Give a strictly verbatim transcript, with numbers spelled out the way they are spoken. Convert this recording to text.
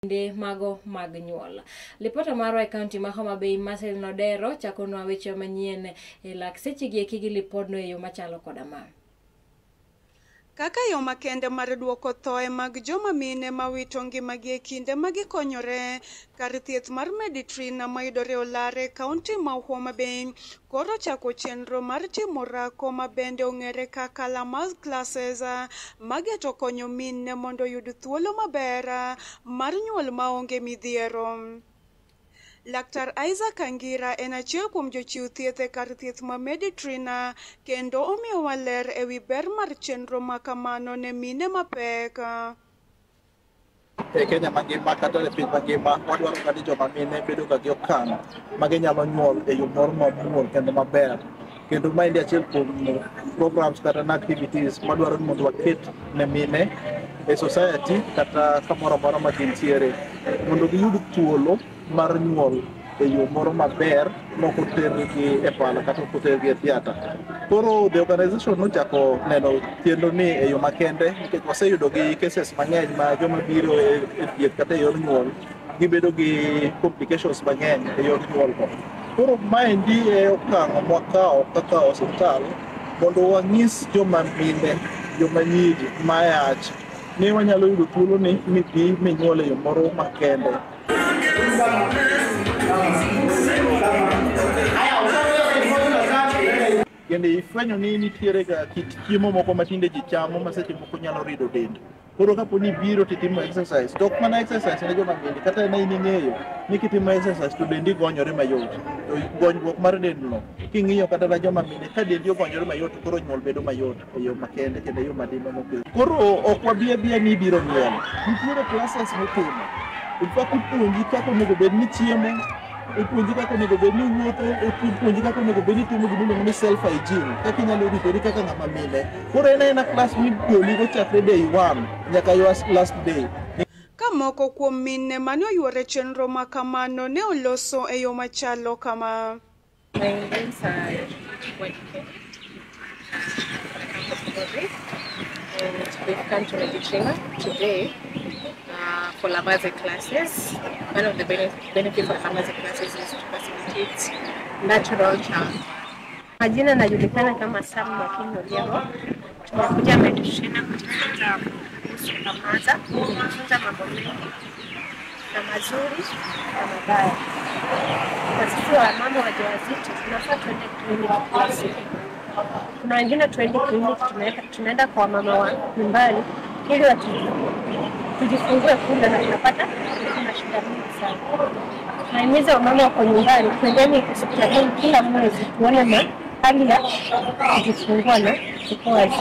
de mago mag nyuol. Lipota marwa e kaunti ma Homa Bay Marcel Nodero chakonwa weche manyien e lak seche gi ekigi lipodno e yo machalo koda ma. Kaka yo makende mar duoko thoe mag joma mine mawito ngimagi e kinde ma gikonyore, kar thieth mar Mediterranean mayudore Olare kaunti ma Homa Bay koro chako chenro mar timo rako ma bende ong'ere kaka Lamas classes mageto konyo mine mondo oyud thuolo maber mar nyuol maonge midhiero. Laktar Isaac Angira en achiel kuom jochiw thieth e kar thieth ma Mediterranean kendo omiyo waler e wi ber mar chenro ma kamano ne mine mapek. E Kenya mangima kata e piny mangima wadwaro ka joma mine bedo ga gi okang' ma ginyalo nyuol e yo moro mamuol kendo maber. Kendo maendi achiel kuom programs kata activities madwaro ni mondo waket ne mine e society kata kamoro amora ma gintiere mondo giyud thuolo mar nyuol e yo moro maber mok otergi e pala kata ok otergi e theatre. Koro the organization nochako neno tiendo ni e yo makende nikech waseyudo gi cases mang'eny ma joma biro e thieth kata e yor nyuol gibedo gi complications mang'eny e yor nyuol go. Koro maendi e okang' mwakawo kaka osiptal mondo wanyis joma mine, joma nyiri mayach ni wanyalo yudo thuolo ni midhi minyuol e yo moro makende. Kendo ifwenyo ni nitiere ga kit chiemo moko matinde ji chamo ma seche moko nyalo rido dend. Koro kapo ni biro titimo exercise, tok mana exercise ne joma mine kata ne ing'eyo ni kitimo exercise to dendi gonyore mayot. To gonyruok mar dendno king'iyo kata na joma mine ka dendi ogonyore mayot koro nyuol bedo mayot e yo makende kendo e yo madino mokelo. Koro ok wabiya biya ni biro nyuol. Nitiere classes mitimo. Ipak ipuonji kaka onego bed ni chiemo, ipuonji kaka onego bed ni wuotho, ipuonji kaka onego bed ni timo gimoro ni self hygiene, kaka inyalo ritori kaka ng'ama mine. Koro en aena class migoli go chakre day one nyaka your last day. Ka moko kuom mine mane oyuore chenro ma kamano ne oloso e yo machalo kama. We've come to Mediterranean today uh, for Lamaze classes. One of the benefits of Lamaze classes is to facilitate natural child. Majina najulikana kama Sam Makino Leo. Tumekuja Mediterranean kujifunza kuhusu Lamaze, kujifunza mambo mengi na mazuri na mabaya. Kwa sisi wamama wajawazito tunafaa tuende kliniki kila siku. Kuna wengine tuende kliniki tunaenda kwa mama wa nyumbani ili tujifungue kule na tunapata kuna shida mingi sana. Tunahimiza wamama wako nyumbani twendeni hospitalini kila mwezi tuone hali ya kujifungua na kukua.